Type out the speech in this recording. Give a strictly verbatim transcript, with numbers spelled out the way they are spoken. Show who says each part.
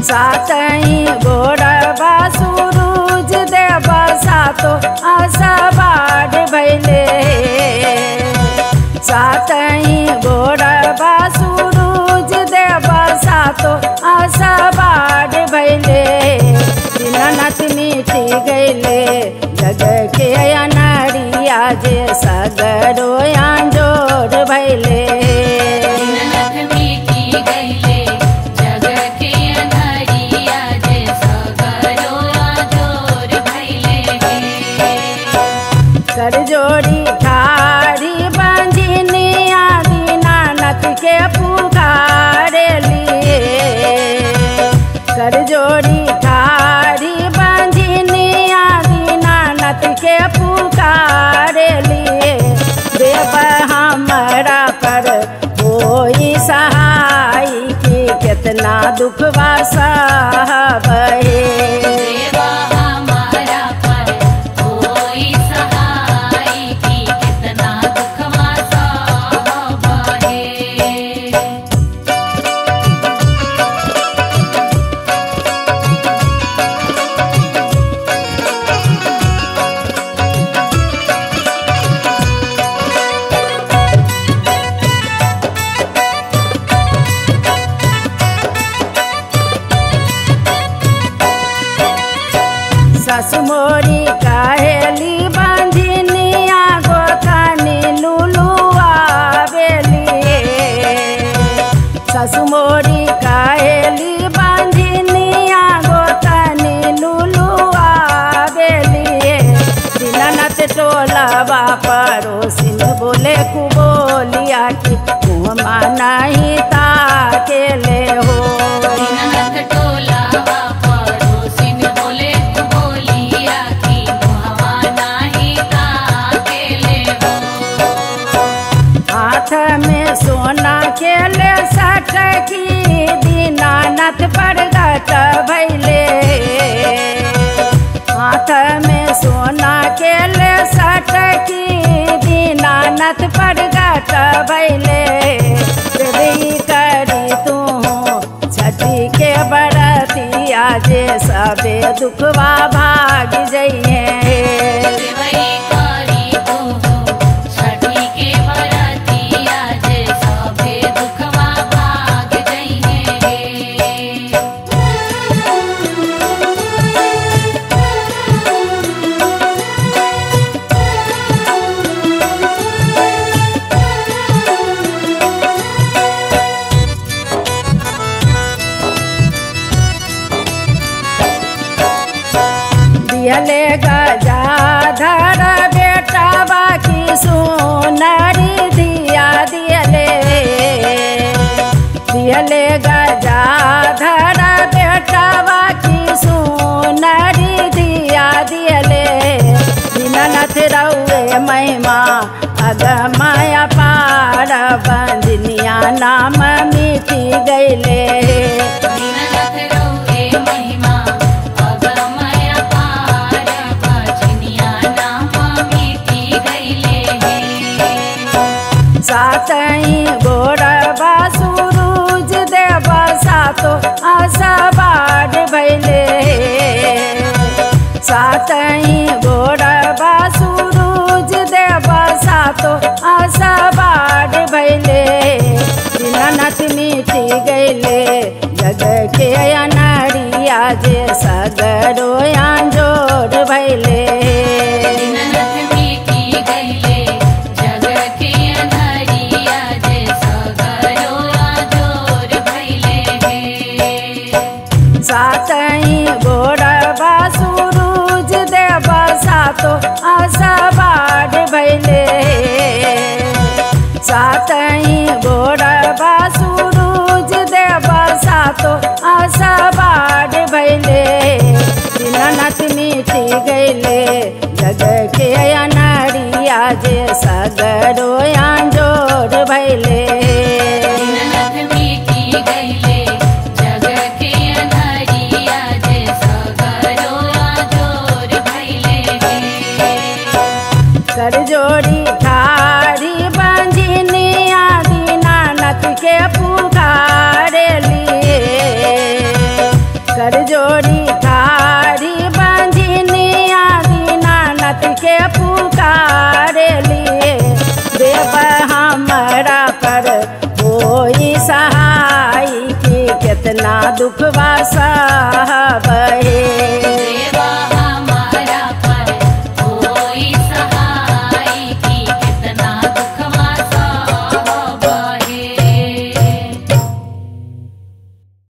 Speaker 1: सातही गोड़वा सूरज देव सातो आसवार भैले। सातही गोड़वा सूरज देव सातो आसवार भैले। दीनानाथ मिटी गैले जग के अनरिया जे सगरो आंजोर भैले। कर जोड़ी ठारी बंजनिया दीनानाथ के पुकारे लिए। कर जोड़ी ठारी बंजनिया दीनानाथ के पुकारे लिए। देव हमारा पर कोई सहाय की कितना दुखवा सहबहे। ससु मोरी कहेली बंजनिया गोतनी लुलु आवेली। ससु मोरी कहेली बंजनिया गोतनी लुलु आवेली। दीनानाथ टोलवा पड़ोसिन बोले कुबोलिया की मुँहमा नहीं ताकेले हो। हाथ में सोना खेले सटकी दीनानाथ प्रगट भैले। हाथ में सोना खेले सटकी दीनानाथ प्रगट भैले। देवी करी तू छठी के बरतिया जे सबे दुखवा भाग जइए। दियले गजाधर बेटा बाकी सोनारी दिया दियले। दियले गजाधर बेटा बाकी सोनारी दिया दियले। दीनानाथ रउए महिमा अगमया पार बंजनिया नाम मिटी गैले। सातही गोड़वा सूरज देव सातो आसवार भैले। सातही गोड़वा सूरज देव सातो आसवार भैले। दीनानाथ मिटी गैले जग के अनरिया जे सगरो आंजोर भैले। सातही गोड़वा सूरज देव सातो आसवार भैले। सातही गोड़वा सूरज देव सातो आसवार भैले। दीनानाथ मिटी गैले जग के अनरिया जे सगरो आंजोर भैले। कर जोड़ी ठारी बंजनिया दीनानाथ के पुकारे लिए। के पुकारे लिए देव हमारा पर कोई सहाय की कितना दुख वासा